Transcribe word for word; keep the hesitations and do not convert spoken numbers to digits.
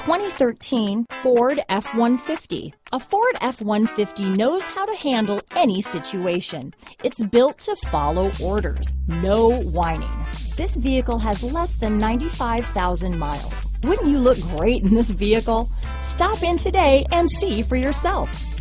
twenty thirteen Ford F one fifty. A Ford F one fifty knows how to handle any situation. It's built to follow orders, no whining. This vehicle has less than ninety-five thousand miles. Wouldn't you look great in this vehicle? Stop in today and see for yourself.